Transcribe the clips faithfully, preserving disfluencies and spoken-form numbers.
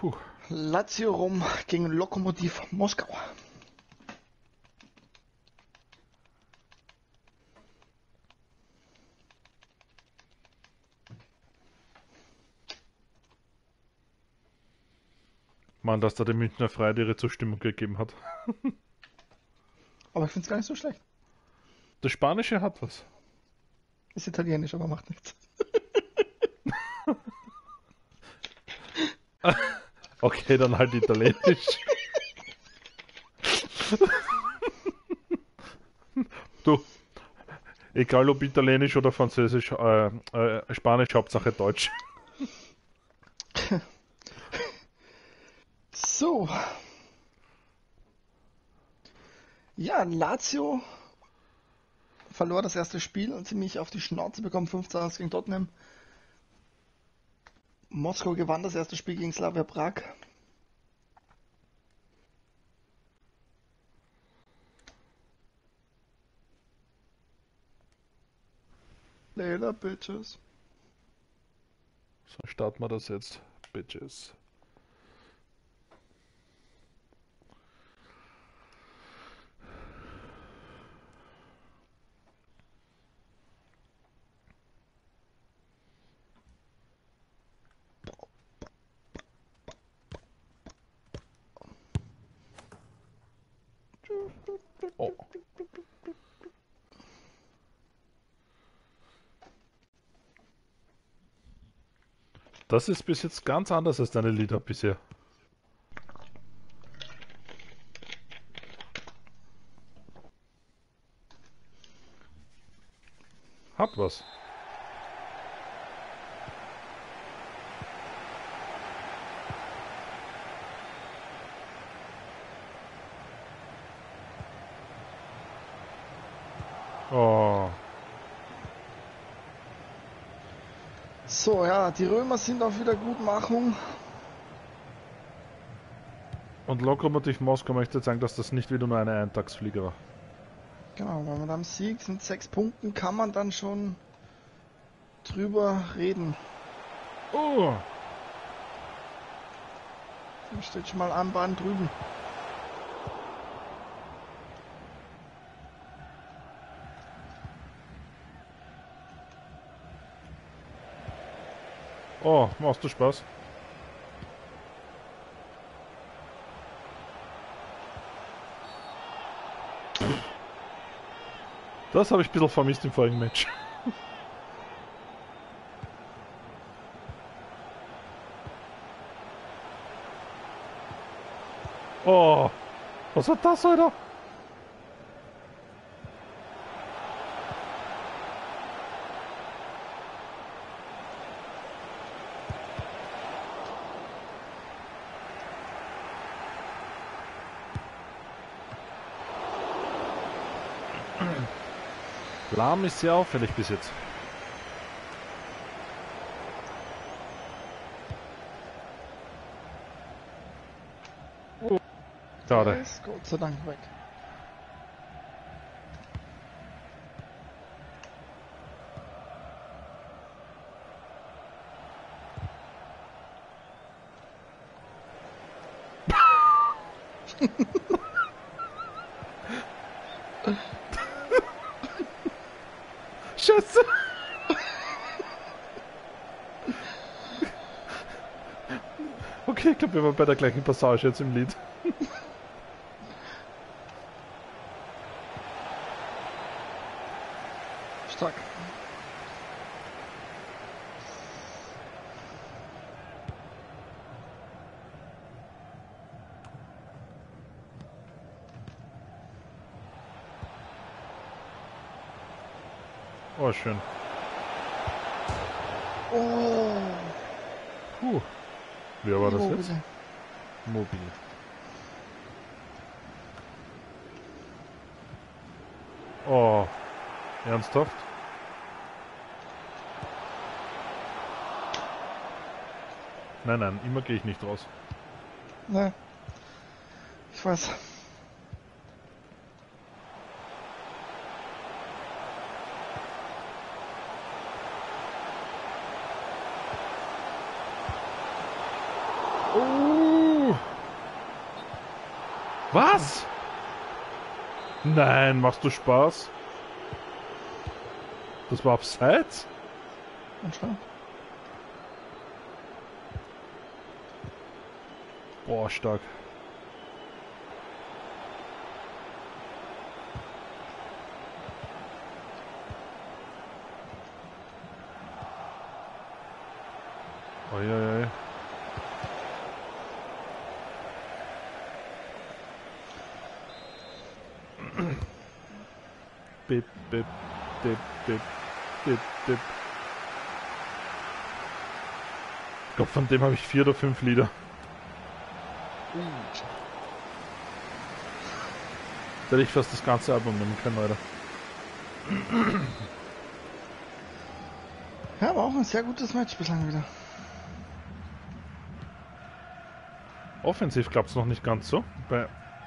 Puh. Lazio Rom gegen Lokomotiv Moskau. Mann, dass da die Münchner Freiheit ihre Zustimmung gegeben hat. Aber ich finde es gar nicht so schlecht. Das Spanische hat was. Ist italienisch, aber macht nichts. Okay, dann halt Italienisch. Du, egal ob Italienisch oder Französisch, äh, äh, Spanisch, Hauptsache Deutsch. So. Ja, Lazio verlor das erste Spiel und ziemlich auf die Schnauze bekommen, fünf zu eins gegen Tottenham. Moskau gewann das erste Spiel gegen Slavia Prag. Layla, Bitches. So starten wir das jetzt, Bitches. Oh. Das ist bis jetzt ganz anders als deine Lieder bisher. Hat was. Oh. So, ja, die Römer sind auf Wiedergutmachung. Und Lokomotiv Moskau möchte sagen, dass das nicht wieder nur eine Eintagsflieger war. Genau, wenn man am Sieg mit sechs Punkten kann man dann schon drüber reden. Oh. Da steht schon mal Anbahn drüben. Oh, machst du Spaß? Das habe ich ein bisschen vermisst im vorigen Match. Oh, was war das, Alter? Lahm ist sehr auffällig bis jetzt. Oh. Der Schade. ist Gott sei Dank weg. Scheiße! Okay, ich glaube, wir waren bei der gleichen Passage jetzt im Lied. Stark. Oh, schön. Oh. Puh. Wer war das Oh, jetzt? bitte. Mobil. Oh. Ernsthaft? Nein, nein, immer gehe ich nicht raus. Ne. Ich weiß. Oh. Was? Nein, machst du Spaß? Das war abseits? Anscheinend. Boah, stark. Uiuiui. Bip, bip, bip, bip, bip, bip. Ich glaube, von dem habe ich vier oder fünf Lieder. Da hätte ich fast das ganze Album nehmen können, Alter. Ja, aber auch ein sehr gutes Match bislang wieder. Offensiv klappt es noch nicht ganz so. Bei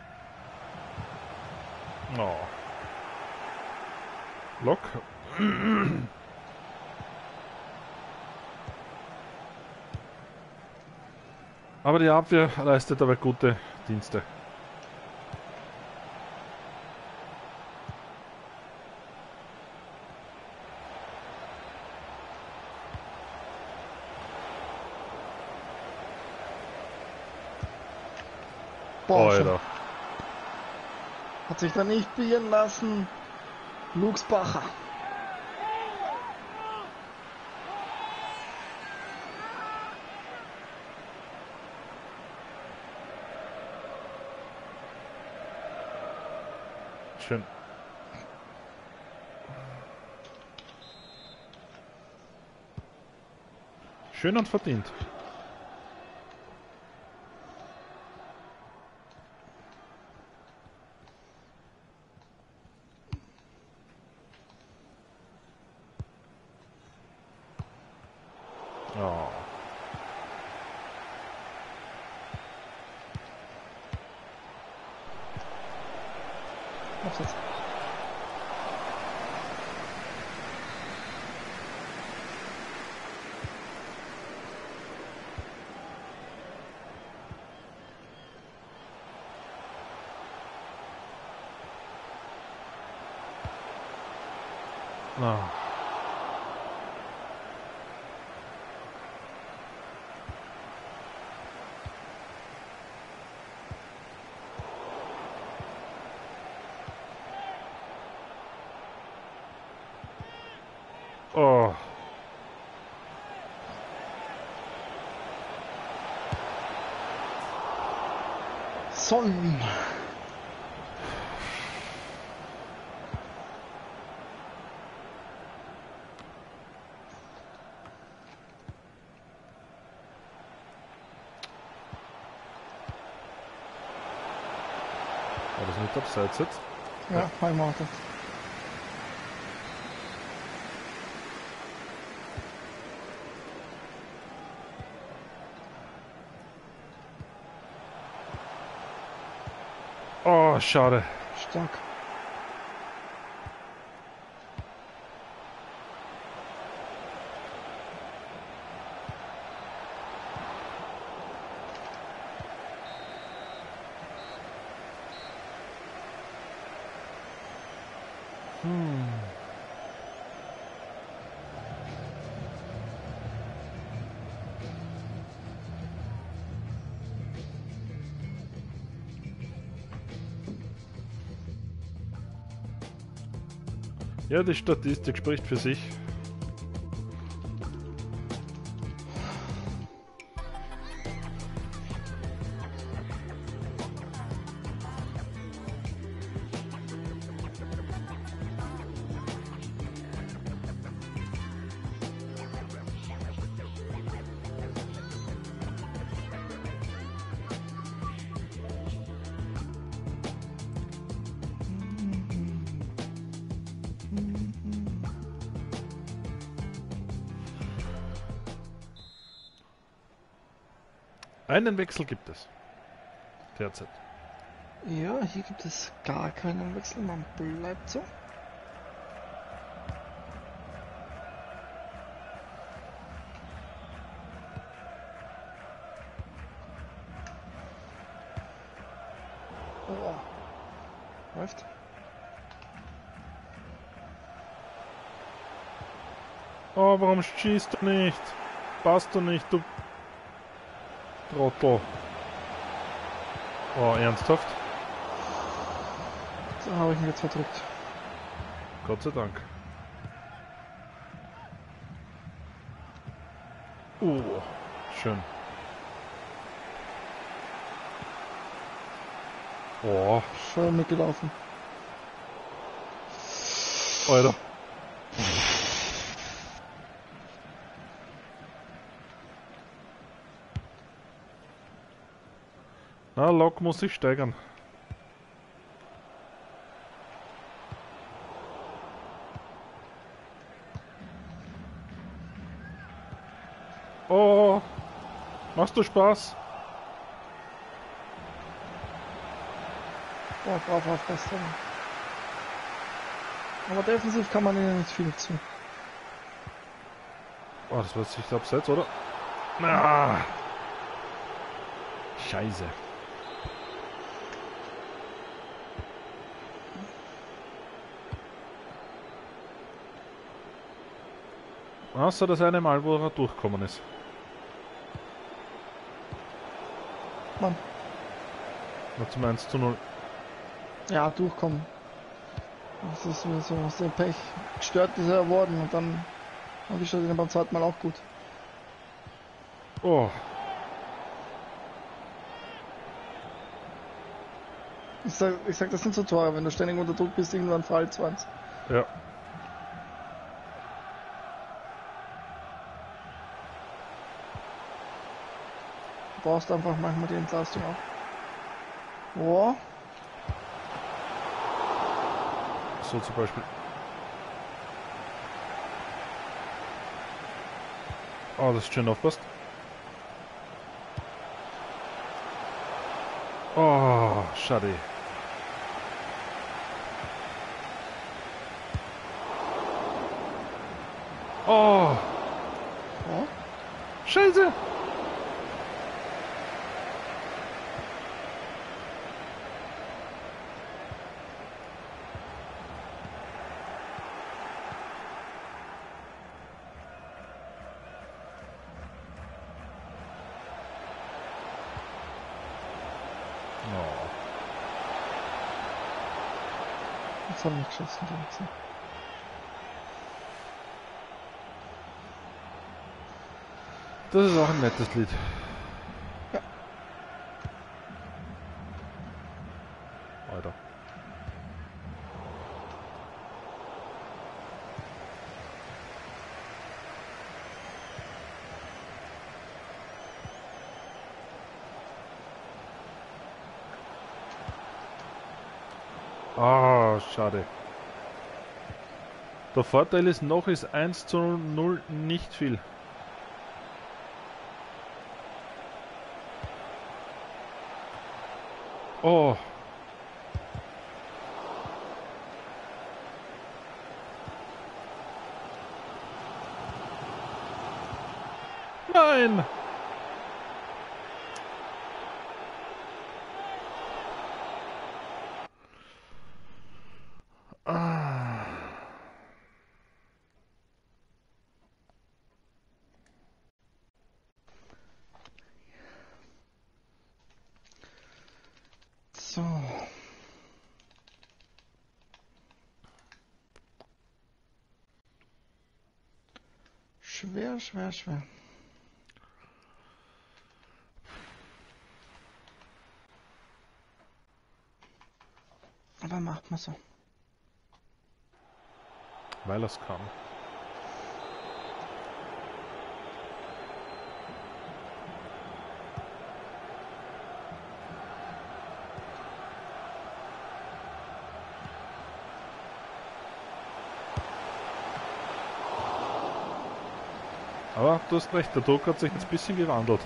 oh. Lock. Aber die Abwehr leistet aber gute Dienste. Boah, schon. Alter. Hat sich da nicht bieren lassen. Luxbacher. Schön. Schön und verdient. Oh. Abseits. Ah. Oh. Son. War das nicht abseits jetzt? Ja, Heimat. Oh, schade. Stark. Hm. Ja, die Statistik spricht für sich. Einen Wechsel gibt es. Derzeit. Ja, hier gibt es gar keinen Wechsel, man bleibt so. Oh. Läuft. Oh, warum schießt du nicht? Passt du nicht, du Trottel. Oh, ernsthaft? So habe ich ihn jetzt verdrückt. Gott sei Dank. Oh, schön. Oh, Schön mitgelaufen. Alter. Na, Lok muss sich steigern. Oh, machst du Spaß? Oh, brav aufpasst. Aber defensiv kann man ihnen nicht viel zu. Oh, das wird sich abseits, oder? Ah, Scheiße. Außer das eine Mal, wo er durchgekommen ist. Mann. Na, zum eins zu null. Ja, durchkommen. Das ist mir so aus dem Pech gestört, dieser erworben und dann habe ich schon beim zweiten Mal auch gut. Oh. Ich sag, ich sag, das sind so Tore, wenn du ständig unter Druck bist, irgendwann fällt zwanzig. Ja. Du brauchst einfach manchmal die Entlastung auch. Oh. So zum Beispiel. Oh, das ist schön aufpasst. Oh, schade. Oh, Oh. Scheiße. Oh. Jetzt haben wir geschossen. Die Das ist auch ein nettes Lied. Ja. Alter. Ah, schade. Der Vorteil ist noch, ist eins zu null nicht viel. Oh. Nein. Ah. So. Schwer, schwer, schwer. Aber macht mal so. Weil er es kann. Aber du hast recht, der Druck hat sich jetzt ein bisschen gewandelt.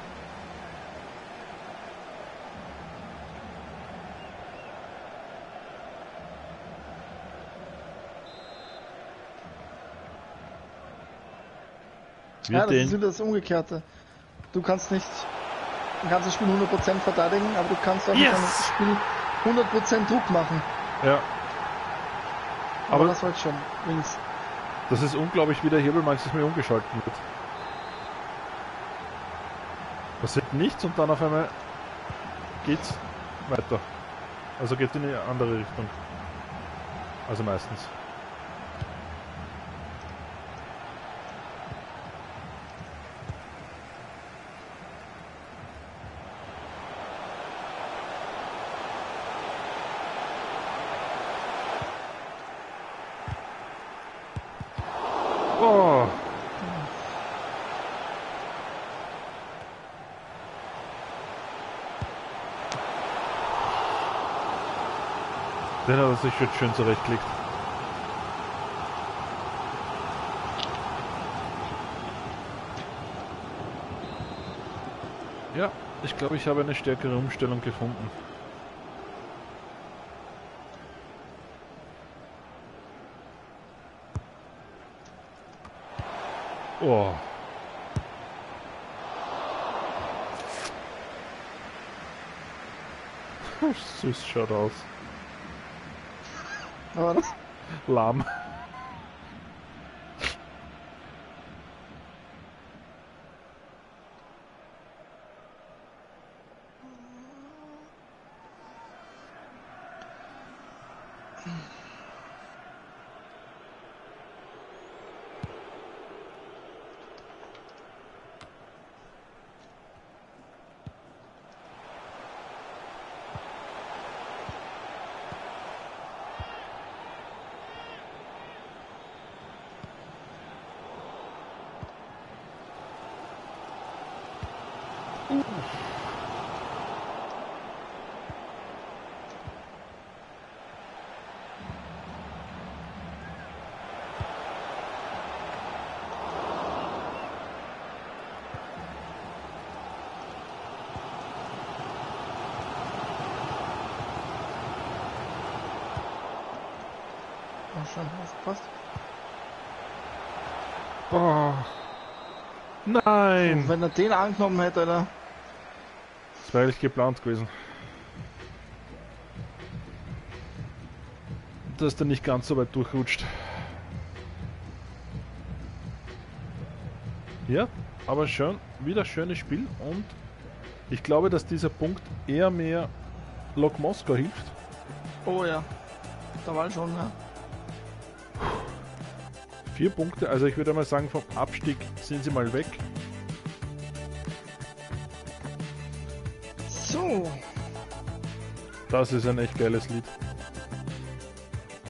Ja, das den- ist wieder das Umgekehrte. Du kannst nicht ein ganzes Spiel hundert Prozent verteidigen, aber du kannst auch Yes! ein Spiel hundert Prozent Druck machen. Ja. Aber, Aber das war jetzt schon links. das ist unglaublich, wie der Hebel manchmal umgeschaltet wird. Passiert nichts und dann auf einmal geht's weiter. Also geht in eine andere Richtung. Also meistens. Oh. Den hat er sich jetzt schön zurechtgelegt. Ja, ich glaube, ich habe eine stärkere Umstellung gefunden. Oh. Süß schaut aus. Was war das? Lahm. Ja, schon, aufgepasst. Oh. Nein! Und wenn er den angenommen hätte, Alter. Das war eigentlich geplant gewesen. Dass der nicht ganz so weit durchrutscht. Ja, aber schon wieder schönes Spiel und ich glaube, dass dieser Punkt eher mehr Lok Moskau hilft. Oh ja. Da war schon, ja. Vier Punkte, also ich würde mal sagen, vom Abstieg sind sie mal weg. So. Das ist ein echt geiles Lied.